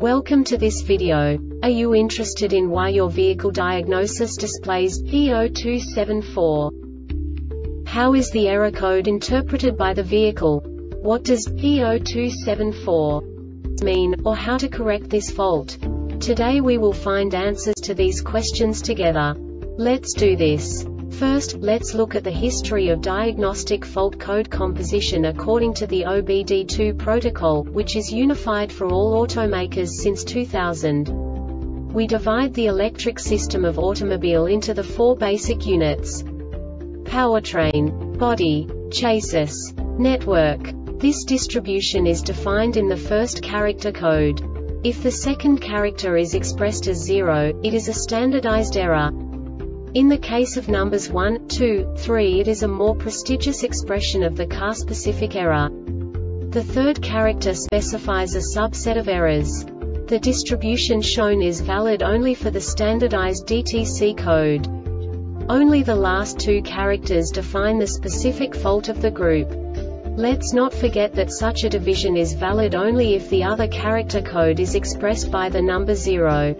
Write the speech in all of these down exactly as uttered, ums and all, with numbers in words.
Welcome to this video. Are you interested in why your vehicle diagnosis displays P zero two seven four? How is the error code interpreted by the vehicle? What does P zero two seven four mean, or how to correct this fault? Today we will find answers to these questions together. Let's do this. First, let's look at the history of diagnostic fault code composition according to the O B D two protocol, which is unified for all automakers since two thousand. We divide the electric system of automobile into the four basic units: powertrain, body, chassis, network. This distribution is defined in the first character code. If the second character is expressed as zero, it is a standardized error. In the case of numbers one, two, three, it is a more prestigious expression of the car-specific error. The third character specifies a subset of errors. The distribution shown is valid only for the standardized D T C code. Only the last two characters define the specific fault of the group. Let's not forget that such a division is valid only if the other character code is expressed by the number zero.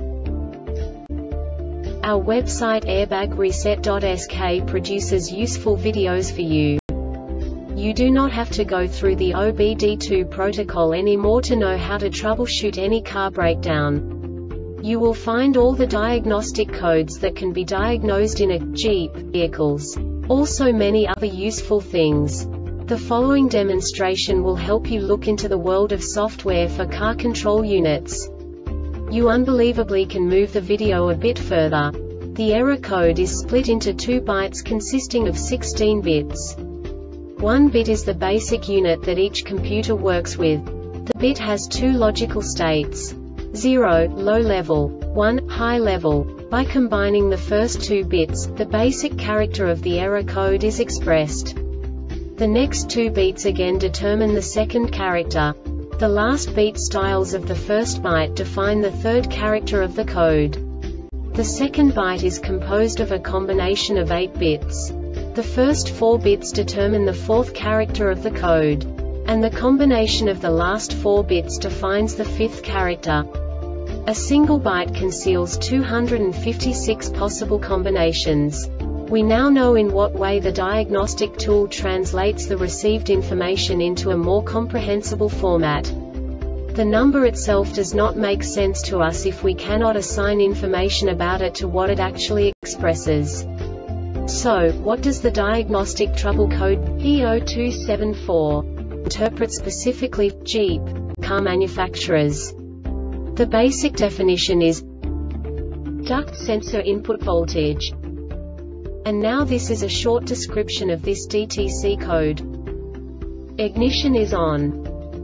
Our website airbag reset dot S K produces useful videos for you. You do not have to go through the O B D two protocol anymore to know how to troubleshoot any car breakdown. You will find all the diagnostic codes that can be diagnosed in a Jeep vehicles. Also many other useful things. The following demonstration will help you look into the world of software for car control units. You unbelievably can move the video a bit further. The error code is split into two bytes consisting of sixteen bits. One bit is the basic unit that each computer works with. The bit has two logical states: zero, low level, one, high level. By combining the first two bits, the basic character of the error code is expressed. The next two beats again determine the second character. The last beat styles of the first byte define the third character of the code. The second byte is composed of a combination of eight bits. The first four bits determine the fourth character of the code. And the combination of the last four bits defines the fifth character. A single byte conceals two hundred fifty-six possible combinations. We now know in what way the diagnostic tool translates the received information into a more comprehensible format. The number itself does not make sense to us if we cannot assign information about it to what it actually expresses. So, what does the diagnostic trouble code P zero two seven four interpret specifically for Jeep car manufacturers? The basic definition is duct sensor input voltage. And now this is a short description of this D T C code. Ignition is on.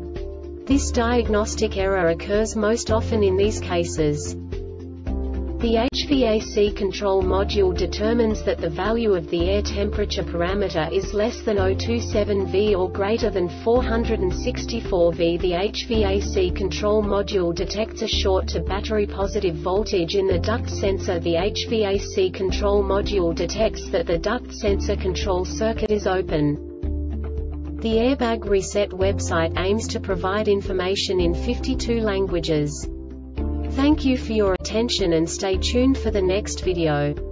This diagnostic error occurs most often in these cases. The H V A C control module determines that the value of the air temperature parameter is less than zero point two seven volts or greater than four hundred sixty-four volts. The H V A C control module detects a short to battery positive voltage in the duct sensor. The H V A C control module detects that the duct sensor control circuit is open. The Airbag Reset website aims to provide information in fifty-two languages. Thank you for your attention and stay tuned for the next video.